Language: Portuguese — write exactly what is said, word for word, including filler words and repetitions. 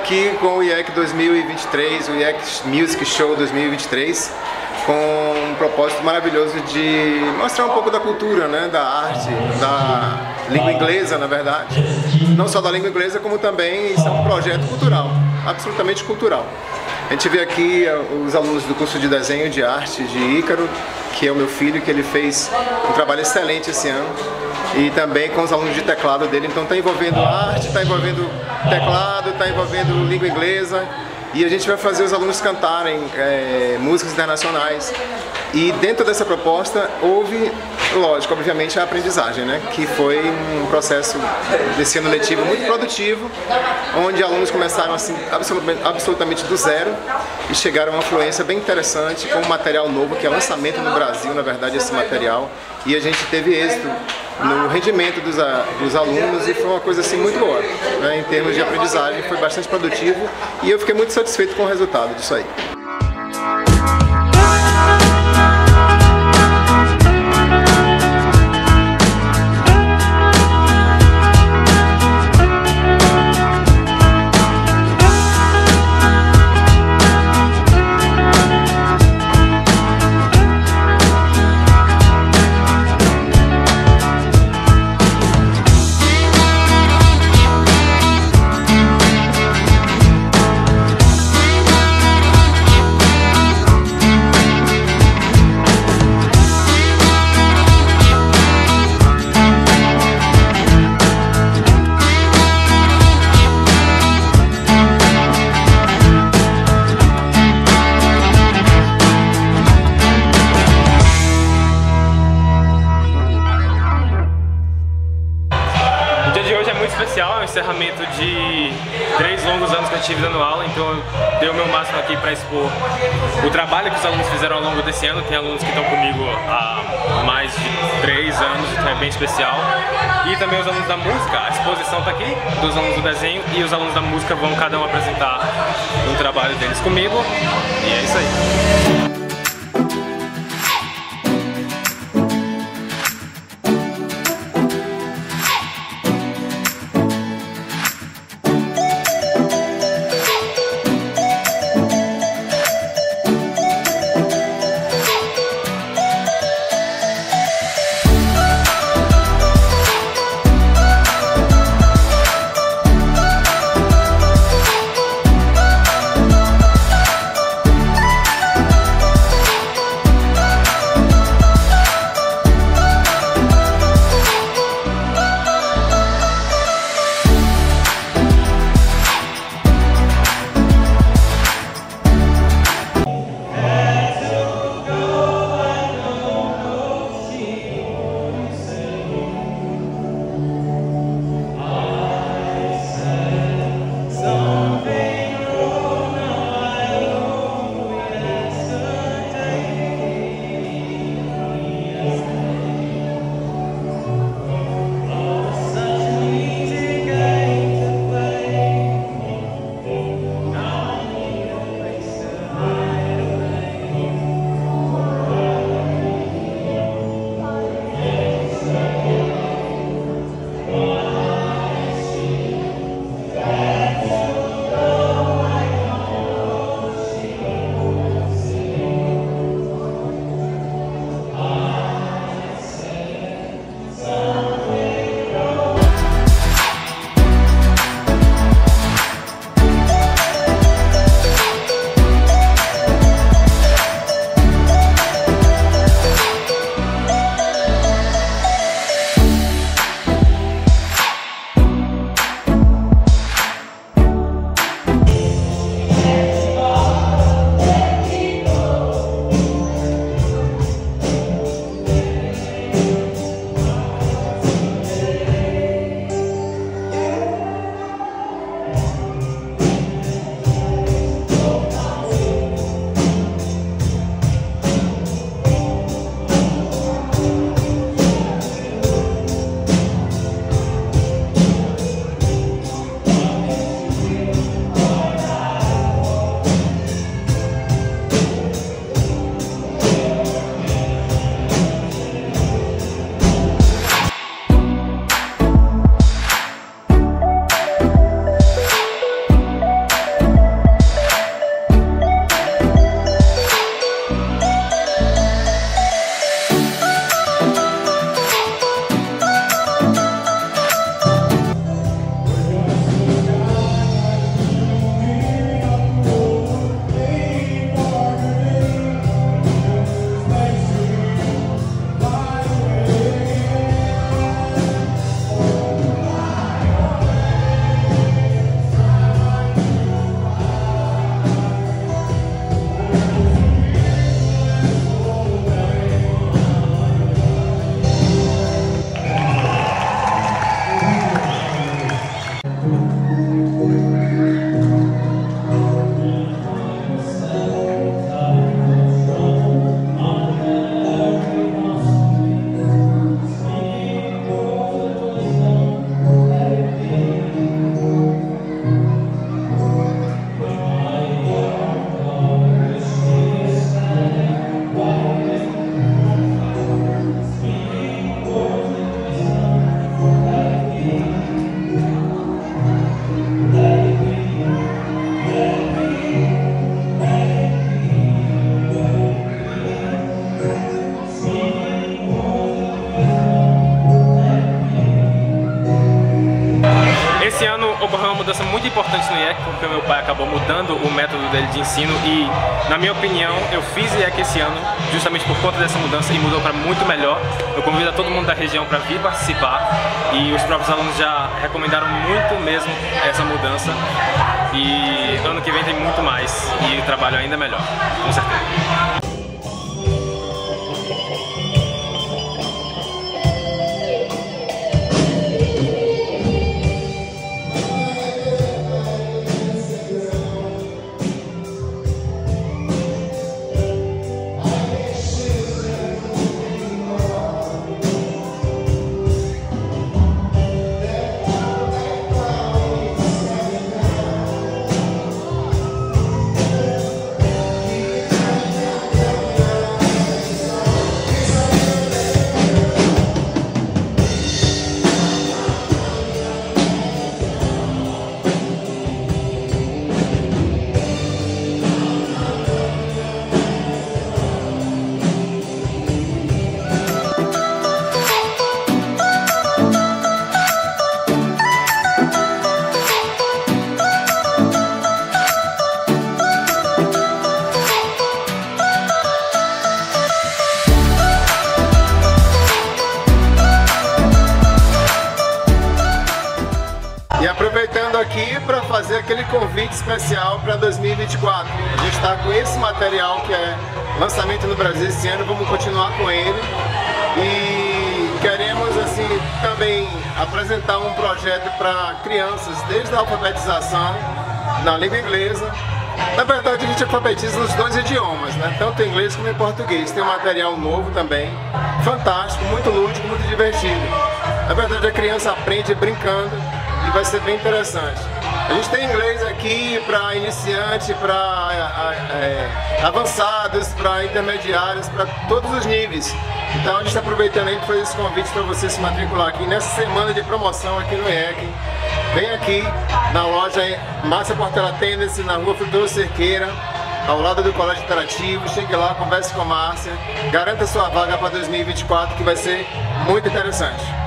aqui com o I E C dois mil e vinte e três, o I E C Music Show dois mil e vinte e três, com um propósito maravilhoso de mostrar um pouco da cultura, né, da arte, da língua inglesa, na verdade. Não só da língua inglesa, como também isso é um projeto cultural, absolutamente cultural. A gente vê aqui os alunos do curso de desenho de arte de Ícaro, que é o meu filho, que ele fez um trabalho excelente esse ano. E também com os alunos de teclado dele, então está envolvendo arte, está envolvendo teclado, está envolvendo língua inglesa. E a gente vai fazer os alunos cantarem é, músicas internacionais. E dentro dessa proposta houve, lógico, obviamente a aprendizagem, né? Que foi um processo desse ano letivo muito produtivo, onde alunos começaram assim, absolutamente, absolutamente do zero e chegaram a uma fluência bem interessante, com um material novo, que é lançamento no Brasil, na verdade, esse material. E a gente teve êxito no rendimento dos, dos alunos e foi uma coisa assim muito boa, né? Em termos de aprendizagem foi bastante produtivo e eu fiquei muito satisfeito com o resultado disso aí. Especial, é um encerramento de três longos anos que eu tive dando aula, então eu dei o meu máximo aqui para expor o trabalho que os alunos fizeram ao longo desse ano. Tem alunos que estão comigo há mais de três anos, então é bem especial. E também os alunos da música, a exposição está aqui, dos alunos do desenho, e os alunos da música vão cada um apresentar um trabalho deles comigo, e é isso aí. I E C porque o meu pai acabou mudando o método dele de ensino e, na minha opinião, eu fiz I E C esse ano justamente por conta dessa mudança e mudou para muito melhor. Eu convido a todo mundo da região para vir participar e os próprios alunos já recomendaram muito mesmo essa mudança e ano que vem tem muito mais e o trabalho ainda melhor, com certeza. E aproveitando aqui para fazer aquele convite especial para dois mil e vinte e quatro. A gente está com esse material que é lançamento no Brasil esse ano, vamos continuar com ele. E queremos assim também apresentar um projeto para crianças, desde a alfabetização na língua inglesa. Na verdade a gente alfabetiza nos dois idiomas, né? Tanto em inglês como em português. Tem um material novo também, fantástico, muito lúdico, muito divertido. Na verdade a criança aprende brincando e vai ser bem interessante. A gente tem inglês aqui para iniciante, para é, avançados, para intermediários, para todos os níveis. Então a gente está aproveitando aí para fazer esse convite para você se matricular aqui nessa semana de promoção aqui no I E C. Vem aqui na loja Márcia Portela Tênis, na rua Frutuoso Cerqueira, ao lado do Colégio Interativo. Chegue lá, converse com a Márcia, garanta sua vaga para dois mil e vinte e quatro que vai ser muito interessante.